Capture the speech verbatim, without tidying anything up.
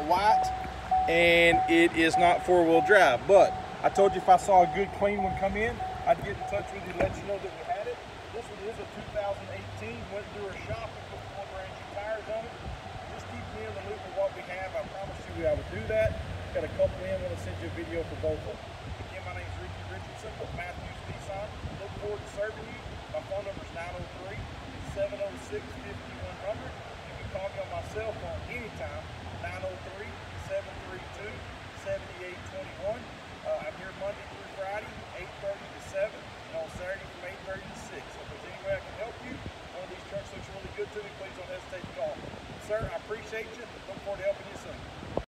not white, and it is not four-wheel drive. But I told you if I saw a good clean one come in, I'd get in touch with you to let you know that we had it. This one is a two thousand eighteen, went through our shop and put four brand new tires on it. Just keep me in the loop of what we have. I promise you I would do that. Got a couple in, I'm going to send you a video for both of them. Again, my name is Ricky Richardson with Matthews Nissan. Look forward to serving you. My phone number is nine oh three, seven oh six, five one hundred. You can call me on my cell phone anytime, nine oh three, seven three two, seven eight two one. Uh, I'm here Monday through Friday, eight thirty to seven, and on Saturday from eight thirty to six. So if there's any way I can help you, one of these trucks looks really good to me, please don't hesitate to call. Sir, I appreciate you. Look forward to helping you soon.